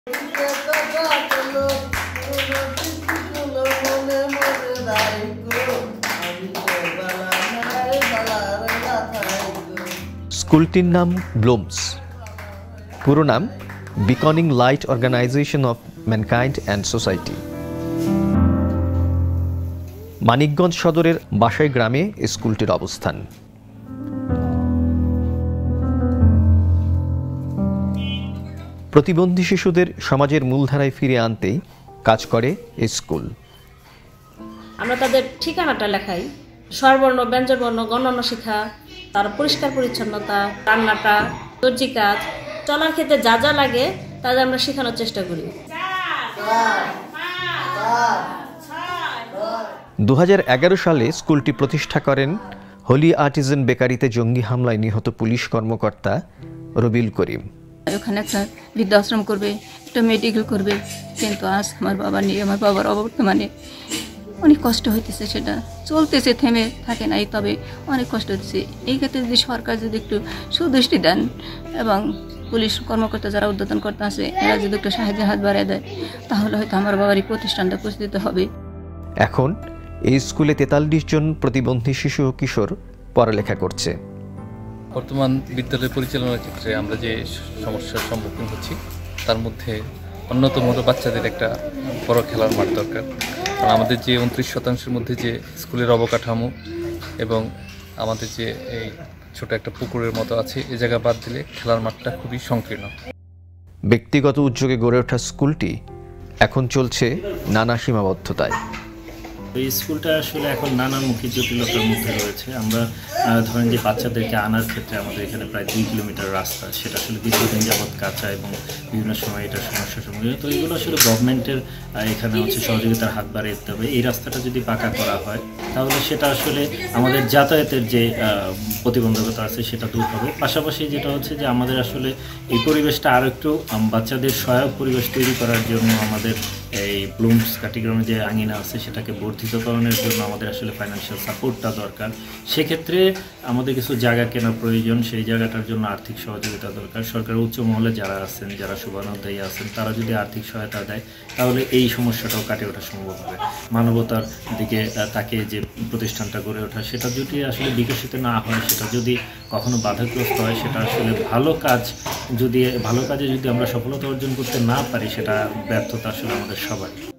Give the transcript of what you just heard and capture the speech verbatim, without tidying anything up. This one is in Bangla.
স্কুলটির নাম ব্লুমস, পুরো নাম beaconing light organisation of mankind and society. Manikganj সদরের বাসাই গ্রামে স্কুলটির অবস্থান। প্রতিবন্ধী শিশুদের সমাজের মূলধারায় ফিরে আনতেই কাজ করে এই স্কুল। আমরা তাদের ঠিকানাটা লেখাই, স্বরবর্ণ, ব্যঞ্জনবর্ণ, গণনা শিক্ষা, তার পরিষ্কার পরিচ্ছন্নতা, রান্নাটা, দর্জি কাজ, চলার ক্ষেত্রে যা যা লাগে তাদের আমরা শেখানোর চেষ্টা করি। দু হাজার এগারো সালে স্কুলটি প্রতিষ্ঠা করেন হোলি আর্টিজান বেকারিতে জঙ্গি হামলায় নিহত পুলিশ কর্মকর্তা রবিউল করিম। ওখানে একটা বৃদ্ধাশ্রম করবে, একটা মেডিকেল করবে, কিন্তু আজ আমার বাবা নিয়ে আমার বাবার অবর্তমানে অনেক কষ্ট হইতেছে, সেটা চলতেছে, থেমে থাকে নাই, তবে অনেক কষ্ট হচ্ছে। এই ক্ষেত্রে যদি সরকার যদি একটু সুদৃষ্টি দেন এবং পুলিশ কর্মকর্তা যারা উদ্বোধন করতে আসে এরা যদি একটু সাহায্যের হাত বাড়িয়ে দেয়, তাহলে হয়তো আমার বাবার এই প্রতিষ্ঠানটা প্রতিষ্ঠিত হবে। এখন এই স্কুলে তেতাল্লিশ জন প্রতিবন্ধী শিশু ও কিশোর পড়ালেখা করছে। বর্তমান বিদ্যালয় পরিচালনার ক্ষেত্রে আমরা যে সমস্যার সম্মুখীন হচ্ছি তার মধ্যে অন্যতম হলো বাচ্চাদের একটা বড় খেলার মাঠ দরকার। কারণ আমাদের যে উনত্রিশ শতাংশের মধ্যে যে স্কুলের অবকাঠামো এবং আমাদের যে এই ছোট একটা পুকুরের মতো আছে, এ জায়গা বাদ দিলে খেলার মাঠটা খুবই সংকীর্ণ। ব্যক্তিগত উদ্যোগে গড়ে ওঠা স্কুলটি এখন চলছে নানা সীমাবদ্ধতায়। এই স্কুলটা আসলে এখন নানামুখী জটিলতার মধ্যে রয়েছে। আমরা ধরেন যে বাচ্চাদেরকে আনার ক্ষেত্রে আমাদের এখানে প্রায় দুই কিলোমিটার রাস্তা, সেটা আসলে দীর্ঘদিন যাবৎ কাঁচা এবং বিভিন্ন সময় এটা সমস্যার সম্মুখীন। তো এইগুলো আসলে গভর্নমেন্টের এখানে হচ্ছে সহযোগিতার হাত বাড়িয়ে দিতে হবে। এই রাস্তাটা যদি পাকা করা হয় তাহলে সেটা আসলে আমাদের যাতায়াতের যে প্রতিবন্ধকতা আছে সেটা দূর হবে। পাশাপাশি যেটা হচ্ছে যে আমাদের আসলে এই পরিবেশটা আরও একটু বাচ্চাদের সহায়ক পরিবেশ তৈরি করার জন্য আমাদের এই ব্লুমস কাটিগ্রামে যে আঙিনা আছে সেটাকে বর্ধিতকরণের জন্য আমাদের আসলে ফাইন্যান্সিয়াল সাপোর্টটা দরকার। সেক্ষেত্রে আমাদের কিছু জায়গা কেনার প্রয়োজন, সেই জায়গাটার জন্য আর্থিক সহযোগিতা দরকার। সরকারের উচ্চ মহলে যারা আছেন, যারা শুভানুধ্যায়ী আছেন, তারা যদি আর্থিক সহায়তা দেয় তাহলে এই সমস্যাটাও কাটিয়ে ওঠা সম্ভব হবে। মানবতার দিকে তাকে যে প্রতিষ্ঠানটা গড়ে ওঠা, সেটা যদি আসলে বিকশিত না হয়, সেটা যদি কখনো বাধাগ্রস্ত হয়, সেটা আসলে ভালো কাজ যদি ভালো কাজে যদি আমরা সফলতা অর্জন করতে না পারি, সেটা ব্যর্থতা আসলে আমাদের সবাই।